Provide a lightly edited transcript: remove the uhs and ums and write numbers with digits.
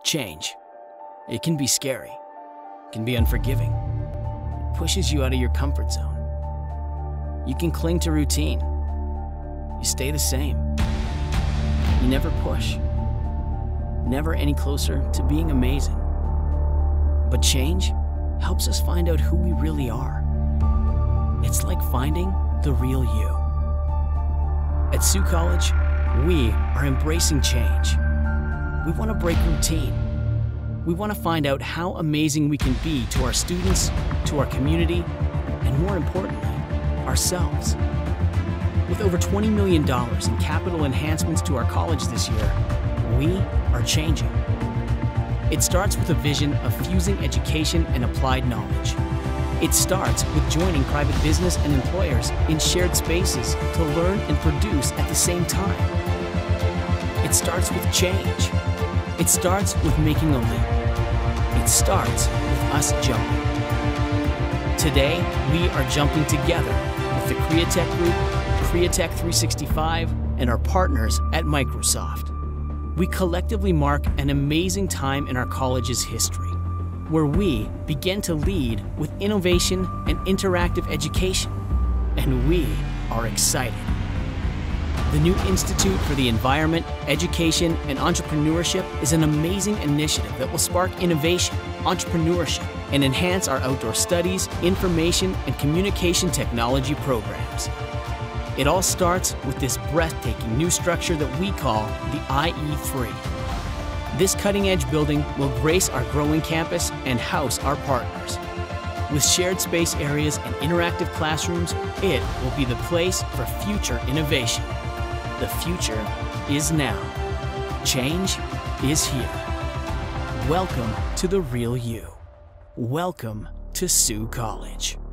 Change. It can be scary. It can be unforgiving. It pushes you out of your comfort zone. You can cling to routine. You stay the same. You never push. Never any closer to being amazing. But change helps us find out who we really are. It's like finding the real you. At Sault College, we are embracing change. We want to break routine. We want to find out how amazing we can be to our students, to our community, and more importantly, ourselves. With over $20 million in capital enhancements to our college this year, we are changing. It starts with a vision of fusing education and applied knowledge. It starts with joining private business and employers in shared spaces to learn and produce at the same time. It starts with change. It starts with making a leap. It starts with us jumping. Today, we are jumping together with the Createch Group, Createch 365, and our partners at Microsoft. We collectively mark an amazing time in our college's history, where we begin to lead with innovation and interactive education, and we are excited. The new Institute for the Environment, Education, and Entrepreneurship is an amazing initiative that will spark innovation, entrepreneurship, and enhance our outdoor studies, information, and communication technology programs. It all starts with this breathtaking new structure that we call the IE3. This cutting-edge building will grace our growing campus and house our partners. With shared space areas and interactive classrooms, it will be the place for future innovation. The future is now. Change is here. Welcome to the real you. Welcome to Sault College.